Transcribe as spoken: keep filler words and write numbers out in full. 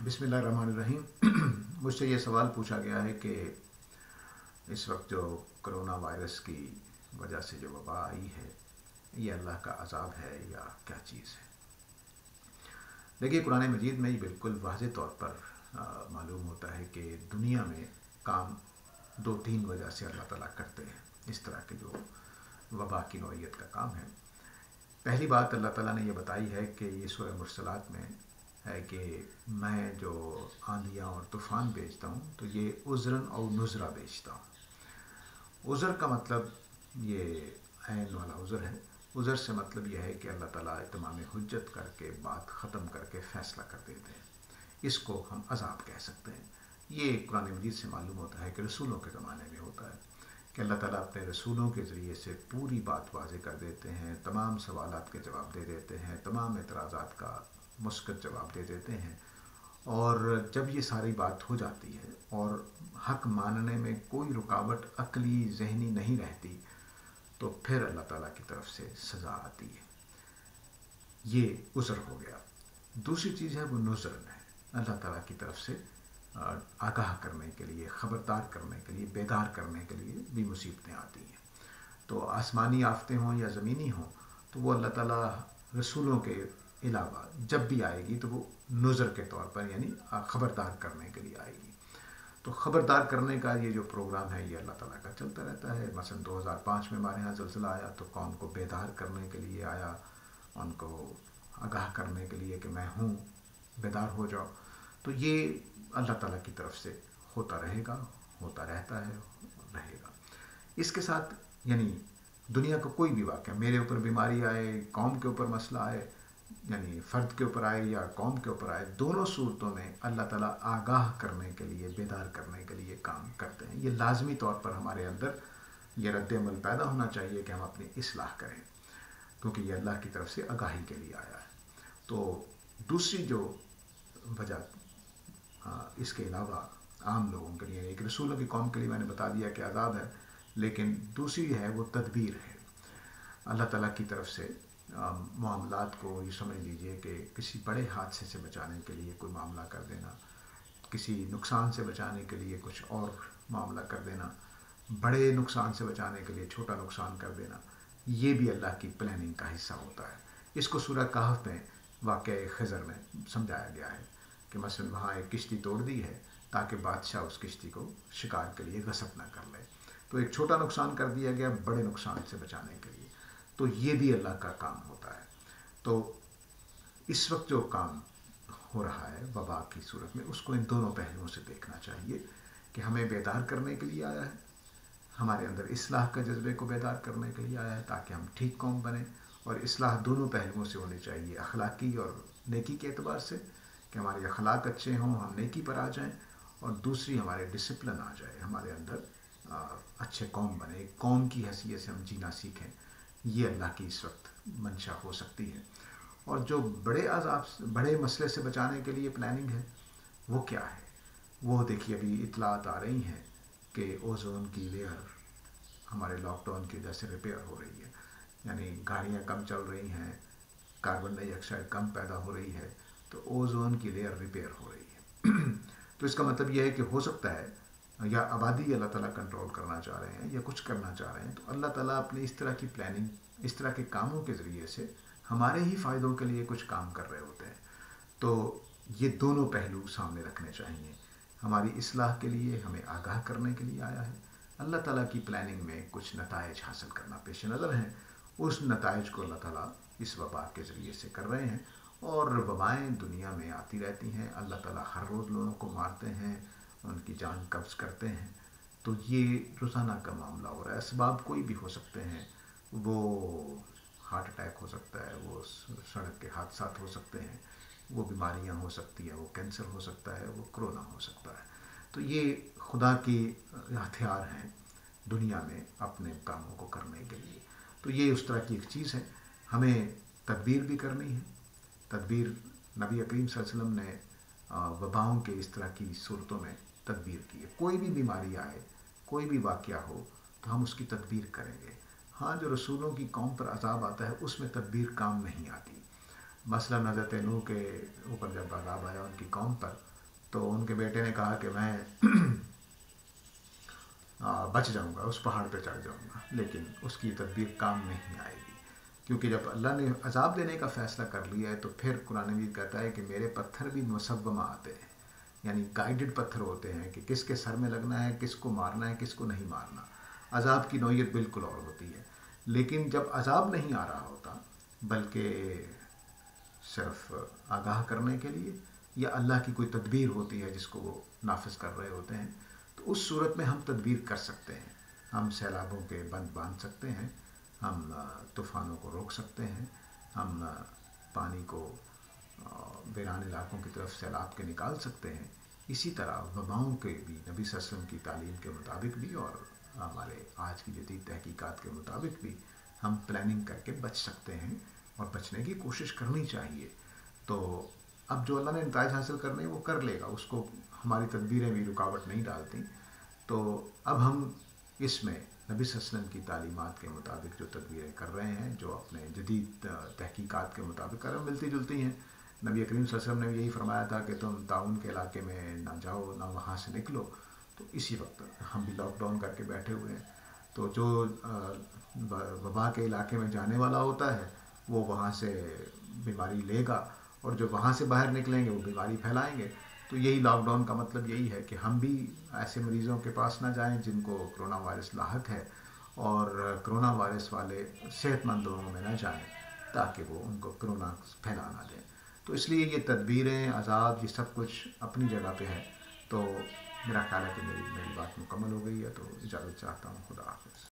بسم اللہ الرحمن الرحیم۔ مجھ سے یہ سوال پوچھا گیا ہے کہ اس وقت جو کرونا وائرس کی وجہ سے جو وبا آئی ہے یہ اللہ کا عذاب ہے یا کیا چیز ہے؟ دیکھیے، قرآن مجید میں یہ بالکل واضح طور پر آ, معلوم ہوتا ہے کہ دنیا میں کام دو تین وجہ سے اللہ تعالیٰ کرتے ہیں۔ اس طرح کے جو وبا کی نوعیت کا کام ہے، پہلی بات اللہ تعالیٰ نے یہ بتائی ہے کہ یہ سورہ مرسلات میں ہے کہ میں جو آندھیاں اور طوفان بھیجتا ہوں تو یہ عذراً اور نذرا بھیجتا ہوں۔ عذر کا مطلب یہ عین والا عذر ہے۔ عذر سے مطلب یہ ہے کہ اللہ تعالیٰ اتمام حجت کر کے بات ختم کر کے فیصلہ کر دیتے ہیں، اس کو ہم عذاب کہہ سکتے ہیں۔ یہ قرآن مجید سے معلوم ہوتا ہے کہ رسولوں کے زمانے میں ہوتا ہے کہ اللہ تعالیٰ اپنے رسولوں کے ذریعے سے پوری بات واضح کر دیتے ہیں، تمام سوالات کے جواب دے دیتے ہیں، تمام اعتراضات کا مثبت جواب دے دیتے ہیں، اور جب یہ ساری بات ہو جاتی ہے اور حق ماننے میں کوئی رکاوٹ عقلی ذہنی نہیں رہتی تو پھر اللہ تعالیٰ کی طرف سے سزا آتی ہے۔ یہ عذر ہو گیا۔ دوسری چیز ہے وہ نذر ہے، اللہ تعالیٰ کی طرف سے آگاہ کرنے کے لیے، خبردار کرنے کے لیے، بیدار کرنے کے لیے بھی مصیبتیں آتی ہیں۔ تو آسمانی آفتیں ہوں یا زمینی ہوں تو وہ اللہ تعالیٰ رسولوں کے علاوہ جب بھی آئے گی تو وہ نذر کے طور پر، یعنی خبردار کرنے کے لیے آئے گی۔ تو خبردار کرنے کا یہ جو پروگرام ہے یہ اللہ تعالیٰ کا چلتا رہتا ہے۔ مثلا دو ہزار پانچ میں ہمارے یہاں زلزلہ آیا تو قوم کو بیدار کرنے کے لیے آیا، ان کو آگاہ کرنے کے لیے کہ میں ہوں، بیدار ہو جاؤ۔ تو یہ اللہ تعالیٰ کی طرف سے ہوتا رہے گا، ہوتا رہتا ہے، رہے گا۔ اس کے ساتھ یعنی دنیا کا کوئی بھی واقعہ، میرے اوپر بیماری آئے، قوم کے اوپر مسئلہ آئے، یعنی فرد کے اوپر آئے یا قوم کے اوپر آئے، دونوں صورتوں میں اللہ تعالیٰ آگاہ کرنے کے لیے، بیدار کرنے کے لیے کام کرتے ہیں۔ یہ لازمی طور پر ہمارے اندر یہ رد عمل پیدا ہونا چاہیے کہ ہم اپنی اصلاح کریں، کیونکہ یہ اللہ کی طرف سے آگاہی کے لیے آیا ہے۔ تو دوسری جو وجہ اس کے علاوہ عام لوگوں کے لیے، ایک رسولوں کی قوم کے لیے میں نے بتا دیا کہ عذاب ہے، لیکن دوسری ہے وہ تدبیر ہے اللہ تعالیٰ کی طرف سے۔ معاملات کو یہ سمجھ لیجئے کہ کسی بڑے حادثے سے بچانے کے لیے کوئی معاملہ کر دینا، کسی نقصان سے بچانے کے لیے کچھ اور معاملہ کر دینا، بڑے نقصان سے بچانے کے لیے چھوٹا نقصان کر دینا، یہ بھی اللہ کی پلاننگ کا حصہ ہوتا ہے۔ اس کو سورہ کہف میں واقعہ خضر میں سمجھایا گیا ہے کہ مثلا وہاں ایک کشتی توڑ دی ہے تاکہ بادشاہ اس کشتی کو شکار کے لیے غصب نہ کر لے، تو ایک چھوٹا نقصان کر دیا گیا بڑے نقصان سے بچانے کے لیے۔ تو یہ بھی اللہ کا کام ہوتا ہے۔ تو اس وقت جو کام ہو رہا ہے وبا کی صورت میں، اس کو ان دونوں پہلوؤں سے دیکھنا چاہیے کہ ہمیں بیدار کرنے کے لیے آیا ہے، ہمارے اندر اصلاح کا جذبے کو بیدار کرنے کے لیے آیا ہے تاکہ ہم ٹھیک قوم بنیں، اور اصلاح دونوں پہلوؤں سے ہونی چاہیے، اخلاقی اور نیکی کے اعتبار سے کہ ہمارے اخلاق اچھے ہوں، ہم نیکی پر آ جائیں، اور دوسری ہمارے ڈسپلن آ جائے، ہمارے اندر اچھے قوم بنے، ایک قوم کی حیثیت سے ہم جینا سیکھیں۔ یہ اللہ کی اس وقت منشا ہو سکتی ہے۔ اور جو بڑے عذاب، بڑے مسئلے سے بچانے کے لیے پلاننگ ہے وہ کیا ہے؟ وہ دیکھیے ابھی اطلاعات آ رہی ہیں کہ اوزون کی لیئر ہمارے لاک ڈاؤن کی وجہ سے ریپیئر ہو رہی ہے، یعنی گاڑیاں کم چل رہی ہیں، کاربن ڈائی آکسائڈ کم پیدا ہو رہی ہے، تو اوزون کی لیئر ریپیئر ہو رہی ہے۔ تو اس کا مطلب یہ ہے کہ ہو سکتا ہے یا آبادی اللہ تعالیٰ کنٹرول کرنا چاہ رہے ہیں یا کچھ کرنا چاہ رہے ہیں، تو اللہ تعالیٰ اپنے اس طرح کی پلاننگ، اس طرح کے کاموں کے ذریعے سے ہمارے ہی فائدوں کے لیے کچھ کام کر رہے ہوتے ہیں۔ تو یہ دونوں پہلو سامنے رکھنے چاہیے۔ ہماری اصلاح کے لیے، ہمیں آگاہ کرنے کے لیے آیا ہے، اللہ تعالیٰ کی پلاننگ میں کچھ نتائج حاصل کرنا پیش نظر ہیں، اس نتائج کو اللہ تعالیٰ اس وبا کے ذریعے سے کر رہے ہیں۔ اور وبائیں دنیا میں آتی رہتی ہیں، اللہ تعالیٰ ہر روز لوگوں کو مارتے ہیں، ان کی جان قبض کرتے ہیں۔ تو یہ روزانہ کا معاملہ ہو رہا ہے۔ اسباب کوئی بھی ہو سکتے ہیں، وہ ہارٹ اٹیک ہو سکتا ہے، وہ سڑک کے حادثات ہو سکتے ہیں، وہ بیماریاں ہو سکتی ہیں، وہ کینسر ہو سکتا ہے، وہ کرونا ہو سکتا ہے۔ تو یہ خدا کی ہتھیار ہیں دنیا میں اپنے کاموں کو کرنے کے لیے۔ تو یہ اس طرح کی ایک چیز ہے، ہمیں تدبیر بھی کرنی ہے۔ تدبیر نبی کریم صلی اللہ علیہ وسلم نے وباؤں کے اس طرح کی صورتوں میں تدبیر کی ہے۔ کوئی بھی بیماری آئے، کوئی بھی واقعہ ہو تو ہم اس کی تدبیر کریں گے۔ ہاں، جو رسولوں کی قوم پر عذاب آتا ہے اس میں تدبیر کام نہیں آتی۔ مثلا حضرت نوح کے اوپر جب عذاب آیا ان کی قوم پر، تو ان کے بیٹے نے کہا کہ میں بچ جاؤں گا، اس پہاڑ پہ چڑھ جاؤں گا، لیکن اس کی تدبیر کام نہیں آئے گی، کیونکہ جب اللہ نے عذاب دینے کا فیصلہ کر لیا ہے تو پھر قرآن مجید کہتا ہے کہ میرے پتھر بھی مسومہ آتے ہیں، یعنی گائیڈڈ پتھر ہوتے ہیں کہ کس کے سر میں لگنا ہے، کس کو مارنا ہے، کس کو نہیں مارنا۔ عذاب کی نوعیت بالکل اور ہوتی ہے، لیکن جب عذاب نہیں آ رہا ہوتا بلکہ صرف آگاہ کرنے کے لیے یا اللہ کی کوئی تدبیر ہوتی ہے جس کو وہ نافذ کر رہے ہوتے ہیں، تو اس صورت میں ہم تدبیر کر سکتے ہیں، ہم سیلابوں کے بند باندھ سکتے ہیں، ہم طوفانوں کو روک سکتے ہیں، ہم پانی کو ویران علاقوں کی طرف سیلاب کے نکال سکتے ہیں۔ اسی طرح وباؤں کے بھی نبی صلی اللہ علیہ وسلم کی تعلیم کے مطابق بھی اور ہمارے آج کی جدید تحقیقات کے مطابق بھی ہم پلاننگ کر کے بچ سکتے ہیں اور بچنے کی کوشش کرنی چاہیے۔ تو اب جو اللہ نے نتائج حاصل کرنے وہ کر لے گا، اس کو ہماری تدبیریں بھی رکاوٹ نہیں ڈالتی۔ تو اب ہم اس میں نبی صلی اللہ علیہ وسلم کی تعلیمات کے مطابق جو تدبیریں کر رہے ہیں، جو اپنے جدید تحقیقات کے مطابق کر رہے ہیں، ملتی جلتی ہیں۔ نبی کریم صلی اللہ علیہ وسلم نے بھی یہی فرمایا تھا کہ تم تعاون کے علاقے میں نہ جاؤ، نہ وہاں سے نکلو، تو اسی وقت ہم بھی لاک ڈاؤن کر کے بیٹھے ہوئے ہیں۔ تو جو وبا کے علاقے میں جانے والا ہوتا ہے وہ وہاں سے بیماری لے گا، اور جو وہاں سے باہر نکلیں گے وہ بیماری پھیلائیں گے۔ تو یہی لاک ڈاؤن کا مطلب یہی ہے کہ ہم بھی ایسے مریضوں کے پاس نہ جائیں جن کو کرونا وائرس لاحق ہے، اور کرونا وائرس والے صحت مند لوگوں میں نہ جائیں تاکہ وہ ان کو کرونا پھیلا نہ دیں۔ تو اس لیے یہ تدبیریں، عذاب، یہ سب کچھ اپنی جگہ پہ ہے۔ تو میرا خیال ہے کہ میری میری بات مکمل ہو گئی ہے، تو اجازت چاہتا ہوں۔ خدا حافظ۔